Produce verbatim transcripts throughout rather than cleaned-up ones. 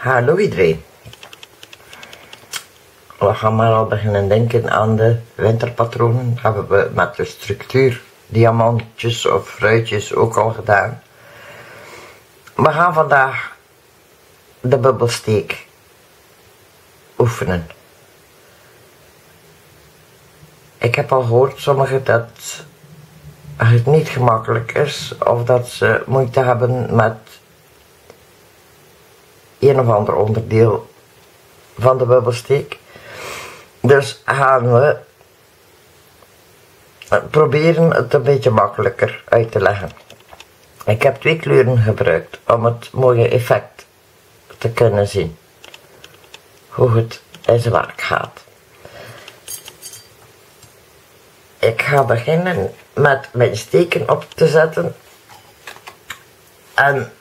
Hallo iedereen. We gaan maar al beginnen denken aan de winterpatronen. Dat hebben we met de structuur, diamantjes of fruitjes ook al gedaan. We gaan vandaag de bubbelsteek oefenen. Ik heb al gehoord sommigen dat het niet gemakkelijk is of dat ze moeite hebben met een of ander onderdeel van de bubbelsteek. Dus gaan we proberen het een beetje makkelijker uit te leggen. Ik heb twee kleuren gebruikt om het mooie effect te kunnen zien. Hoe het in zijn werk gaat. Ik ga beginnen met mijn steken op te zetten. En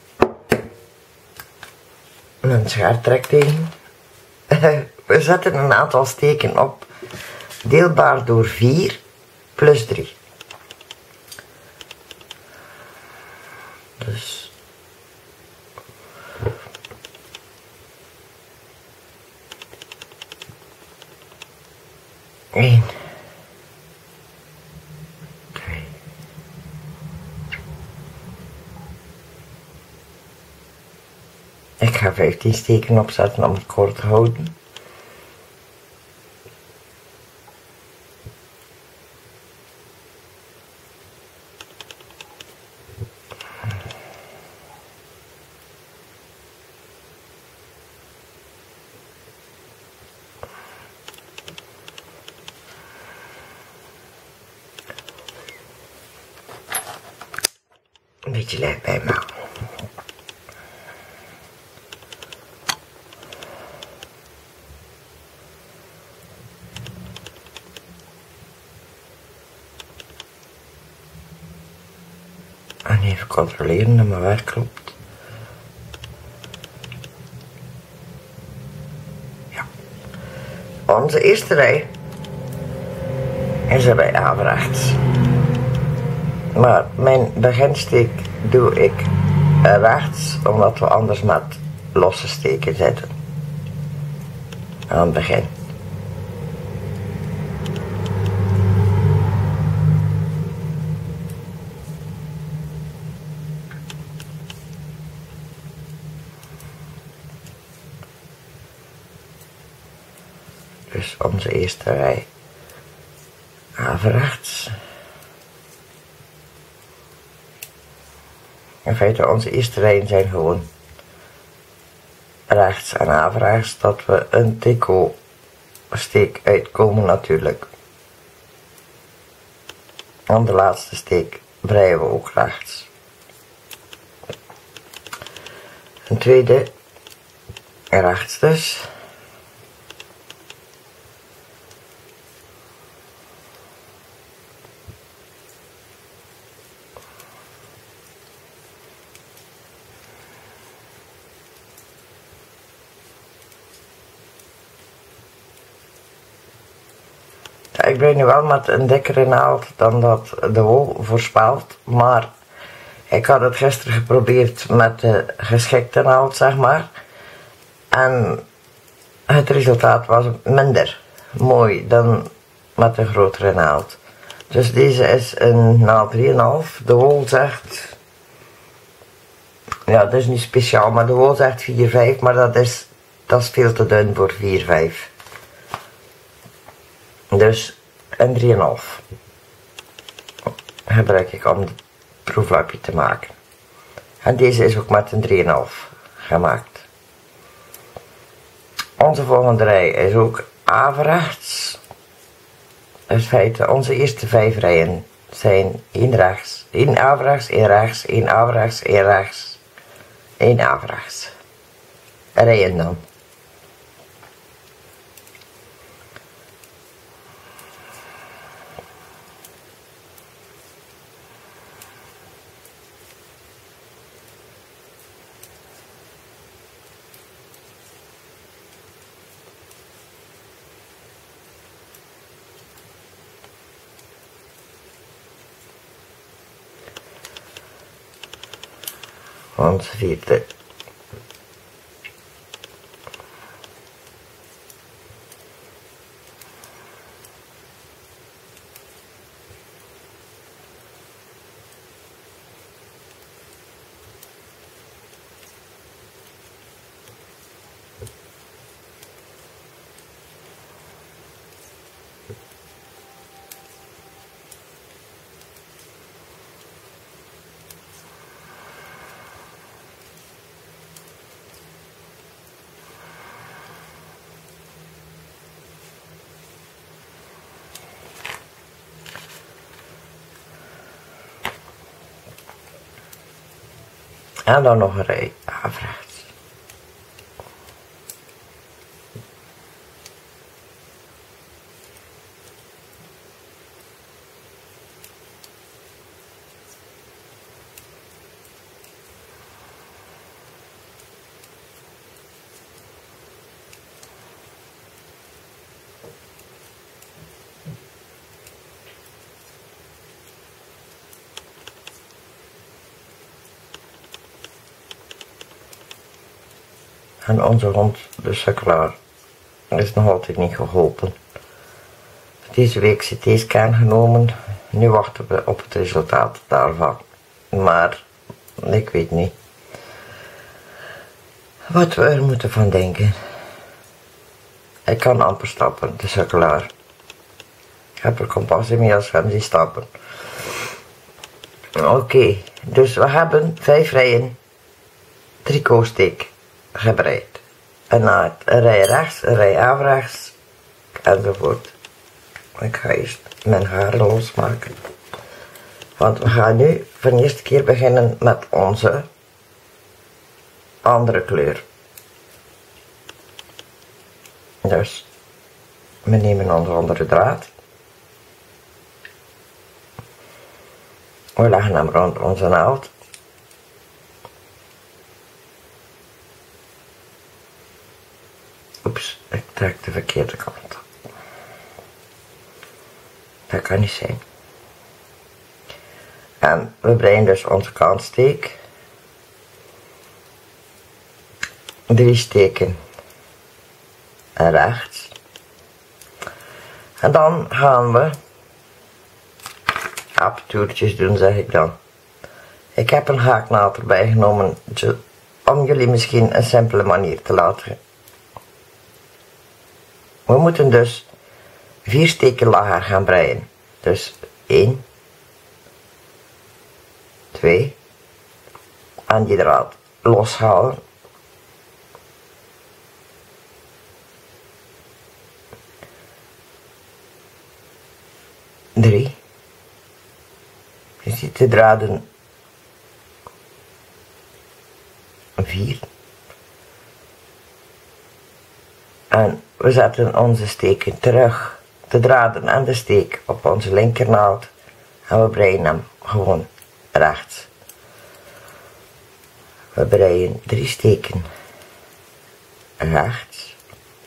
mijn schaar trekt tegen. We zetten een aantal steken op, deelbaar door vier plus drie. Dus één, twee, ik ga vijftien steken opzetten om het kort te houden. Een beetje lijf bij me. En even controleren dat mijn werk klopt. Ja. Onze eerste rij is er bij averechts. Maar mijn beginsteek doe ik rechts, omdat we anders met losse steken zitten. Aan het begin. Dus onze eerste rij averechts. In feite onze eerste rijen zijn gewoon rechts en averechts, dat we een tricot steek uitkomen natuurlijk. En de laatste steek breien we ook rechts. Een tweede rechts dus. Ik ben nu wel met een dikkere naald dan dat de wol voorspelt, maar ik had het gisteren geprobeerd met de geschikte naald, zeg maar. En het resultaat was minder mooi dan met de grotere naald. Dus deze is een naald drie komma vijf. De wol zegt, ja, dat is niet speciaal, maar de wol zegt vier komma vijf, maar dat is, dat is veel te dun voor vier komma vijf. Dus een drie komma vijf gebruik ik om het proeflapje te maken. En deze is ook met een drie komma vijf gemaakt. Onze volgende rij is ook averechts. In feite, onze eerste vijf rijen zijn één rechts, één averechts, één rechts, één averechts, één rechts, één averechts. Rijen dan. Onze vierde En dan nog een rij averechts. En onze hond, de sukkelaar, is nog altijd niet geholpen. Deze week is C T-scan genomen. Nu wachten we op het resultaat daarvan. Maar ik weet niet wat we er moeten van denken. Ik kan amper stappen, de sukkelaar. Ik heb er compassie mee als we hem zien stappen. Oké, okay, dus we hebben vijf rijen tricotsteek gebreid. En na een rij rechts, een rij averechts, enzovoort. Ik ga eerst mijn haren losmaken. Want we gaan nu voor de eerste keer beginnen met onze andere kleur. Dus we nemen onze andere draad. We leggen hem rond onze naald. Oeps, ik trek de verkeerde kant. Dat kan niet zijn. En we breien dus onze kantsteek. Drie steken rechts. En dan gaan we apertuurtjes doen, zeg ik dan. Ik heb een haaknaald erbij genomen om jullie misschien een simpele manier te laten. We moeten dus vier steken lager gaan breien. Dus één, twee, en die draad loshalen. drie. Je ziet de draden. vier. En we zetten onze steken terug, de draden en de steek op onze linkernaald. En we breien hem gewoon rechts. We breien drie steken rechts.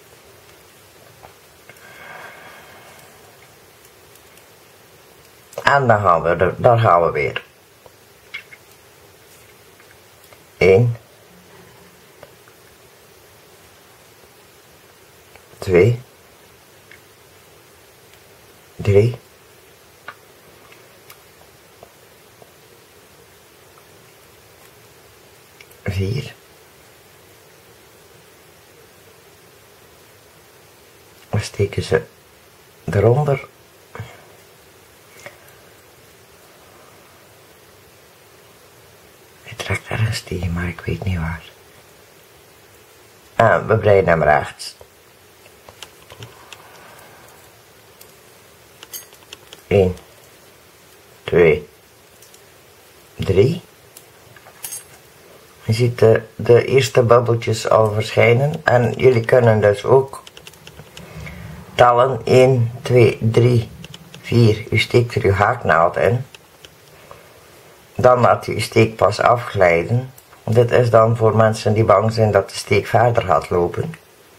En dan gaan we er, daar gaan we weer. één. twee. drie. vier. We steken ze eronder. Ik trek ergens tegen, maar ik weet niet waar. En we breien hem rechts. één, twee, drie. Je ziet de, de eerste bubbeltjes al verschijnen. En jullie kunnen dus ook tellen. één, twee, drie, vier. U steekt er uw haaknaald in. Dan laat u uw steek pas afglijden. Dit is dan voor mensen die bang zijn dat de steek verder gaat lopen.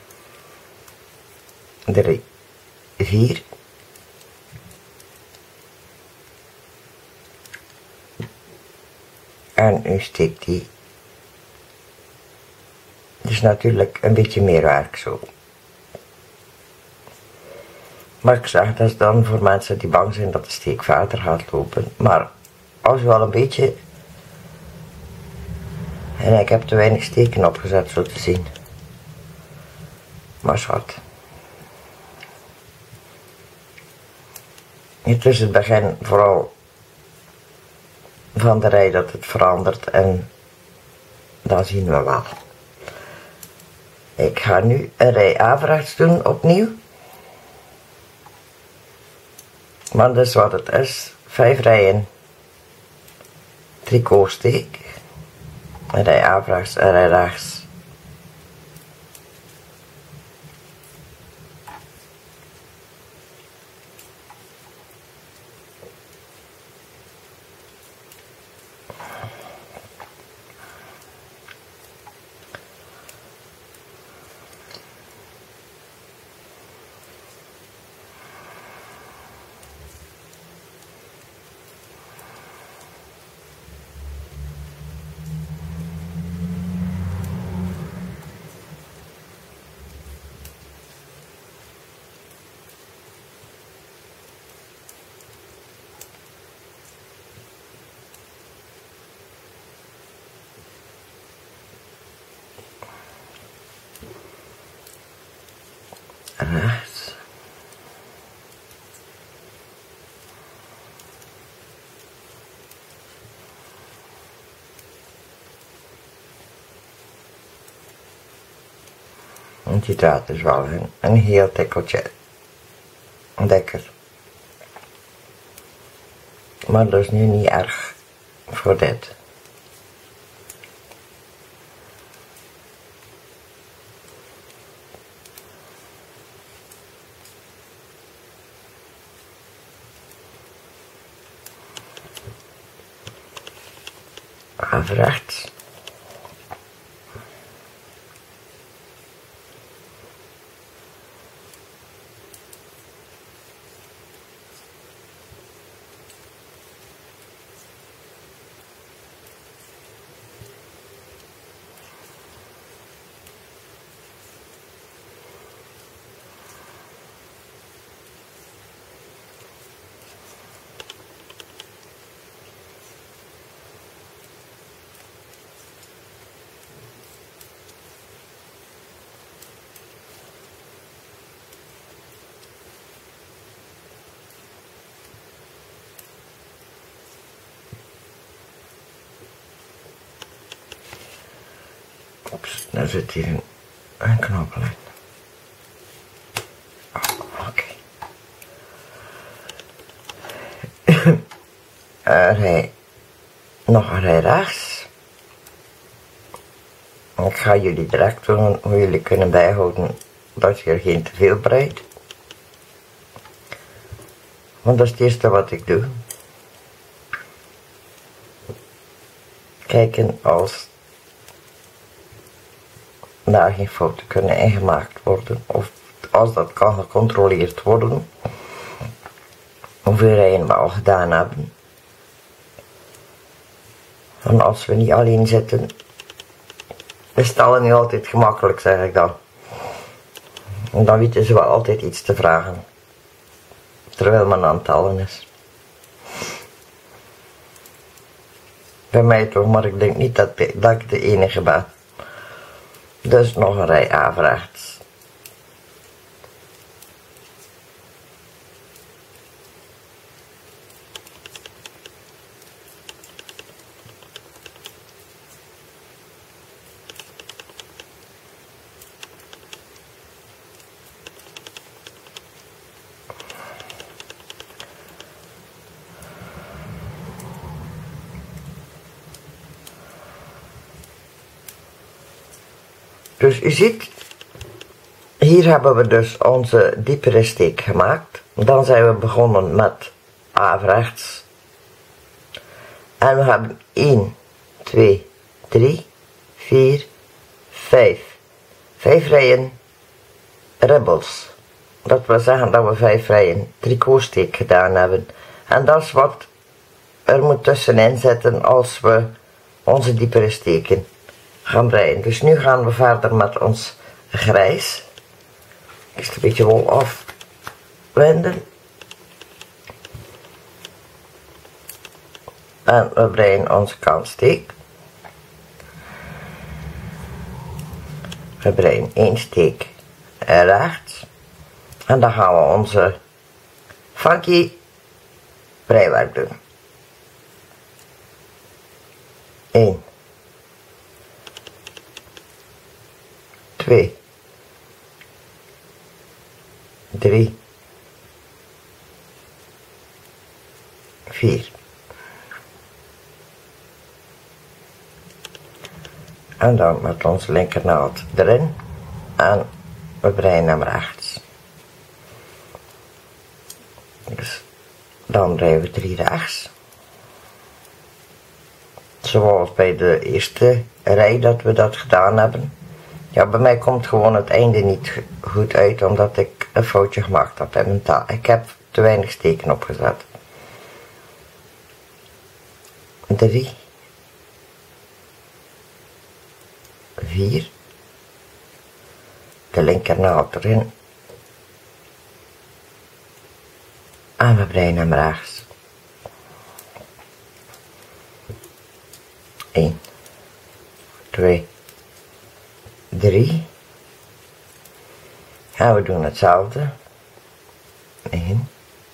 drie, vier. En u steekt die. Dus natuurlijk een beetje meer werk zo. Maar ik zeg, dat is dan voor mensen die bang zijn dat de steek verder gaat lopen. Maar als u al een beetje... En ik heb te weinig steken opgezet, zo te zien. Maar zwart. Het is het begin vooral van de rij dat het verandert en dat zien we wel. Ik ga nu een rij averechts doen opnieuw. Maar dat is wat het is. Vijf rijen tricotsteek. Een rij averechts, een rij rechts. Rechts. Want die draad is wel een, een heel tikkeltje dikker. Maar dat is nu niet erg voor dit. Averechts. Oeps, daar zit hier een, een knoppel in. Oh, oké. Okay. Een rij, nog een rij rechts. Ik ga jullie direct doen hoe jullie kunnen bijhouden dat je er geen te veel breidt. Want dat is het eerste wat ik doe. Kijken als daar geen fouten kunnen ingemaakt worden, of als dat kan gecontroleerd worden, hoeveel rijen we al gedaan hebben. En als we niet alleen zitten, is het al niet altijd gemakkelijk, zeg ik dan. En dan weten ze wel altijd iets te vragen, terwijl men aan het tellen is. Bij mij toch, maar ik denk niet dat, dat ik de enige ben. Dus nog een rij averechts. Dus u ziet, hier hebben we dus onze diepere steek gemaakt. Dan zijn we begonnen met averechts. En we hebben één, twee, drie, vier, vijf. vijf rijen ribbels. Dat wil zeggen dat we vijf rijen tricotsteek gedaan hebben. En dat is wat er moet tussenin zitten als we onze diepere steken gaan breien. Dus nu gaan we verder met ons grijs. Eerst een beetje wol afwenden. En we breien onze kantsteek. We breien één steek rechts. En dan gaan we onze funky breiwerk doen. één. twee, drie, vier. En dan met onze linkernaald erin en we breien hem rechts. Dus dan breien we drie rechts. Zoals bij de eerste rij dat we dat gedaan hebben. Ja, bij mij komt gewoon het einde niet goed uit, omdat ik een foutje gemaakt heb in mijn taal. Ik heb te weinig steken opgezet. Drie. Vier. De linkernaald erin. En we breien hem rechts. één, twee, drie. En we doen hetzelfde. één,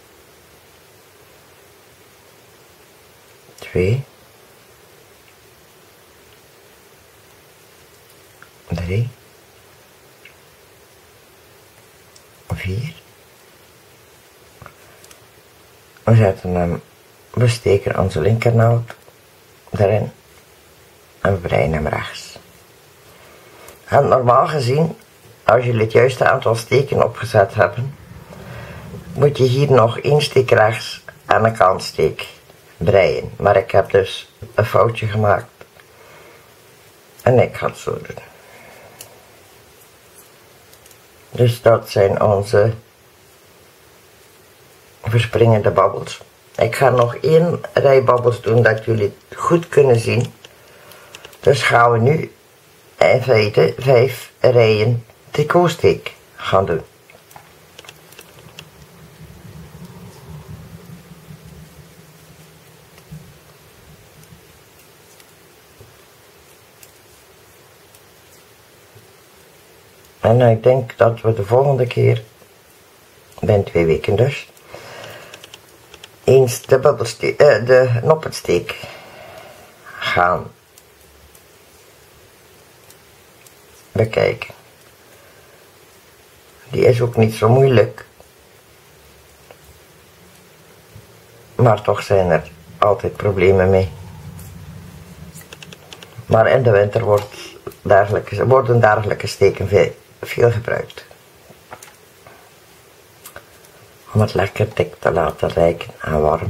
twee, drie, vier. We zetten hem, we steken onze linkernaald erin en we breien hem rechts. En normaal gezien, als jullie het juiste aantal steken opgezet hebben, moet je hier nog één steek rechts en een kantsteek breien. Maar ik heb dus een foutje gemaakt en ik ga het zo doen. Dus dat zijn onze verspringende babbels. Ik ga nog één rij babbels doen dat jullie het goed kunnen zien. Dus gaan we nu in feite vijf rijen tricotsteek gaan doen. En ik denk dat we de volgende keer, binnen twee weken dus, eens de, bubbelsteek, uh, de noppensteek gaan bekijken. Die is ook niet zo moeilijk, maar toch zijn er altijd problemen mee. Maar in de winter wordt dergelijke, worden dergelijke steken veel, veel gebruikt. Om het lekker dik te laten rijken en warm.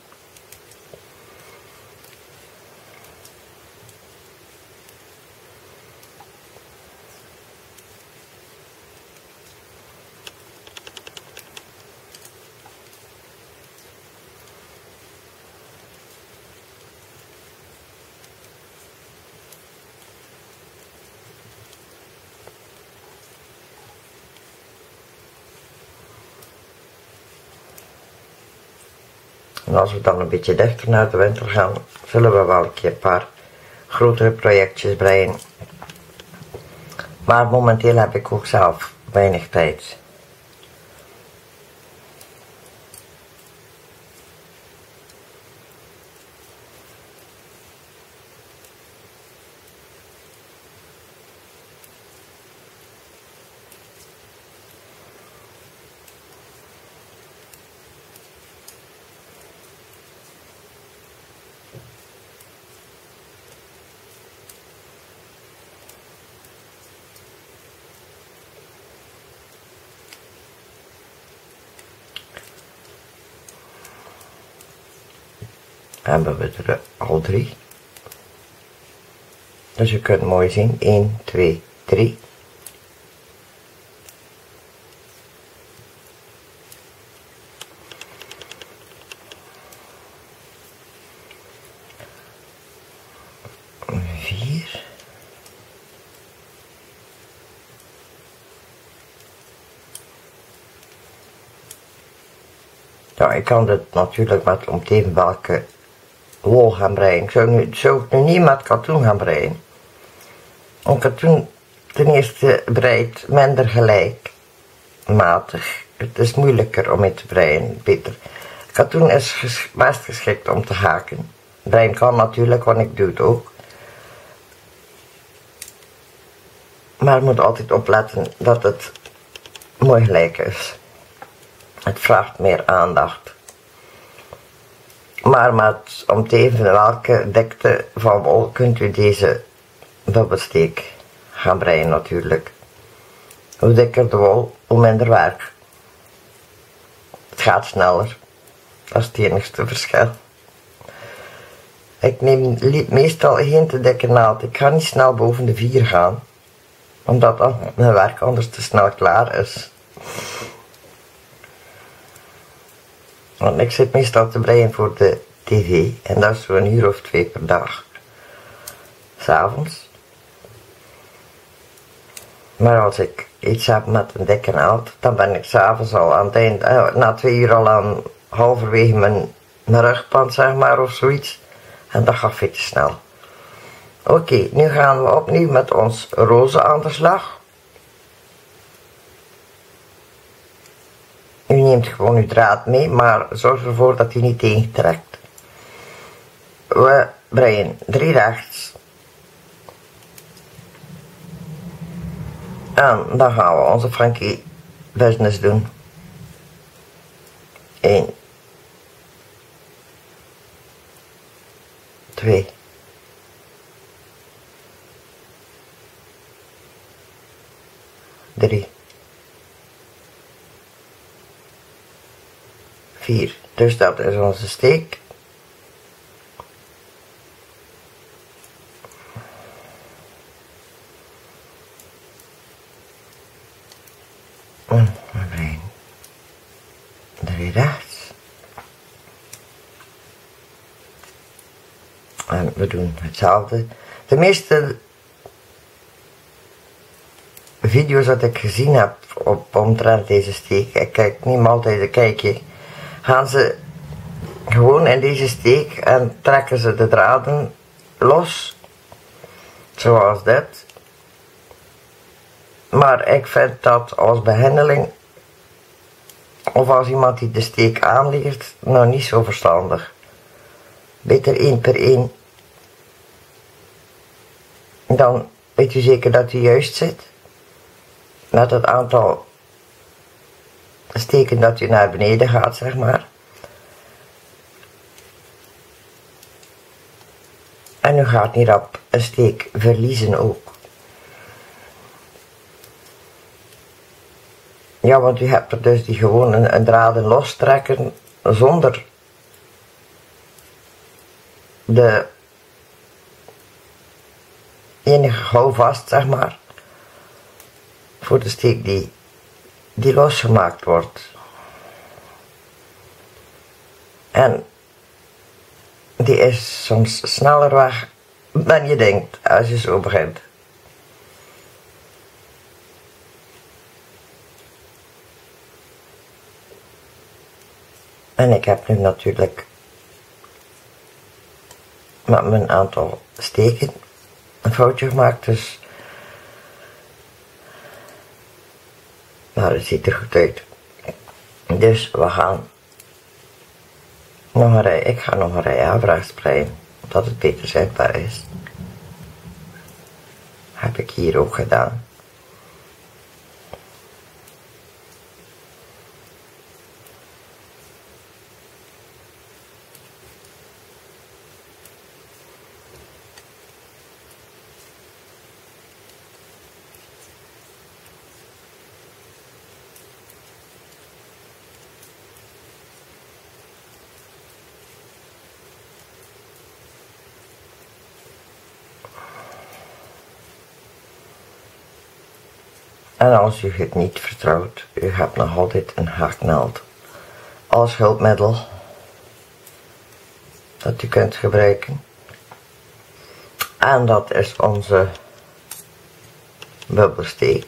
En als we dan een beetje dichter naar de winter gaan, zullen we wel een keer een paar grotere projectjes breien. Maar momenteel heb ik ook zelf weinig tijd. Hebben we er al drie. Dus je kunt mooi zien, één, twee, drie. vier. Ja, ik kan dit natuurlijk met om te even welke wol gaan breien. Ik zou nu, zou ik nu niet met katoen gaan breien. Want katoen ten eerste breidt minder gelijkmatig. Het is moeilijker om mee te breien, beter. Katoen is ges best geschikt om te haken. Breien kan natuurlijk, want ik doe het ook. Maar je moet altijd opletten dat het mooi gelijk is. Het vraagt meer aandacht. Maar met om te even welke dikte van wol kunt u deze bubbelsteak gaan breien natuurlijk. Hoe dikker de wol, hoe minder werk. Het gaat sneller. Dat is het enigste verschil. Ik neem meestal geen te dikke naald. Ik ga niet snel boven de vier gaan. Omdat dan mijn werk anders te snel klaar is. Want ik zit meestal te breien voor de tv. En dat is zo'n uur of twee per dag. 's Avonds. Maar als ik iets heb met een dikke naald, dan ben ik 's avonds al aan het eind, eh, na twee uur al aan halverwege mijn, mijn rugpand, zeg maar, of zoiets. En dat gaat veel te snel. Oké, okay, nu gaan we opnieuw met ons roze aan de slag. U neemt gewoon uw draad mee, maar zorg ervoor dat hij niet tegentrekt. We breien drie rechts. En dan gaan we onze Frankie business doen. één. twee. drie. vier. Dus dat is onze steek. En we brengen drie rechts. En we doen hetzelfde. De meeste video's dat ik gezien heb op omtrent deze steek, ik kijk niet altijd een kijkje, gaan ze gewoon in deze steek en trekken ze de draden los, zoals dit. Maar ik vind dat als behendeling, of als iemand die de steek aanleert, nou niet zo verstandig. Beter één per één. Dan weet u zeker dat u juist zit. Met het aantal steken dat u naar beneden gaat, zeg maar. En u gaat niet op een steek verliezen ook. Ja, want u hebt er dus die gewoon een, een draden lostrekken zonder de enige houvast, zeg maar, voor de steek die, die losgemaakt wordt. En die is soms sneller weg dan je denkt als je zo begint. En ik heb nu natuurlijk met mijn aantal steken een foutje gemaakt, dus maar het ziet er goed uit. Dus we gaan nog een rij, ik ga nog een rij averechts breien, omdat het beter zichtbaar is. Heb ik hier ook gedaan. En als u het niet vertrouwt, u hebt nog altijd een haaknaald als hulpmiddel dat u kunt gebruiken. En dat is onze bubbelsteek.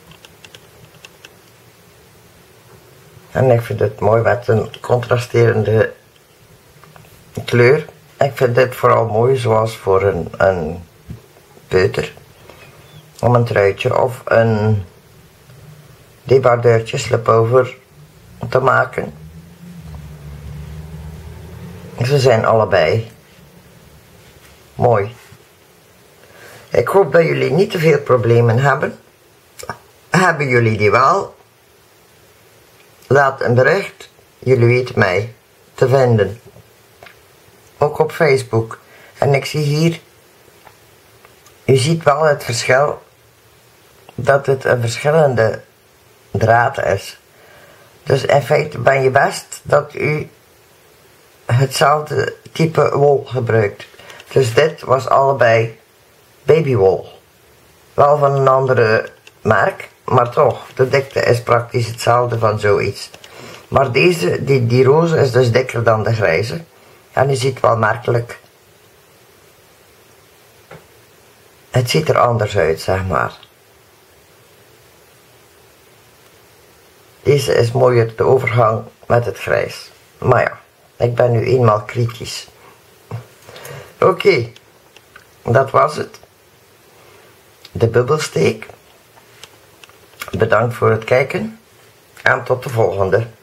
En ik vind het mooi met een contrasterende kleur. Ik vind dit vooral mooi zoals voor een, een peuter. Om een truitje of een debardeurtje slipover te maken. Ze zijn allebei mooi. Ik hoop dat jullie niet te veel problemen hebben. Hebben jullie die wel? Laat een bericht. Jullie weten mij te vinden. Ook op Facebook. En ik zie hier je ziet wel het verschil dat het een verschillende draad is. Dus in feite ben je best dat u hetzelfde type wol gebruikt. Dus dit was allebei babywol. Wel van een andere merk, maar toch, de dikte is praktisch hetzelfde van zoiets. Maar deze, die, die roze is dus dikker dan de grijze. En je ziet wel merkelijk. Het ziet er anders uit, zeg maar. Deze is mooier, de overgang met het grijs. Maar ja, ik ben nu eenmaal kritisch. Oké, okay, dat was het. De bubbelsteek. Bedankt voor het kijken. En tot de volgende.